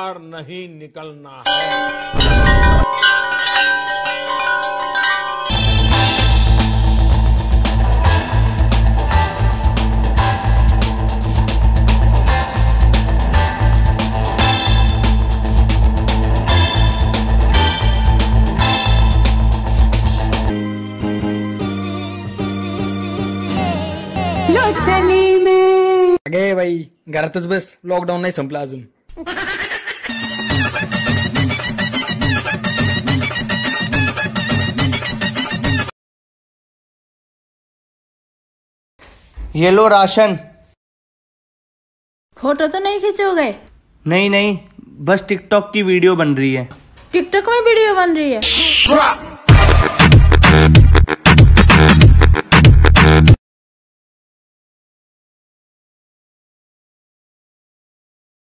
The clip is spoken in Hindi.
बाहर नहीं निकलना है। चली में अगे बाई घरातच बस, लॉकडाऊन नाही संपला अजून. ये लो राशन. फोटो तो नहीं खींचोगे? नहीं नहीं, बस टिकटॉक की वीडियो बन रही है. टिकटॉक में वीडियो बन रही है?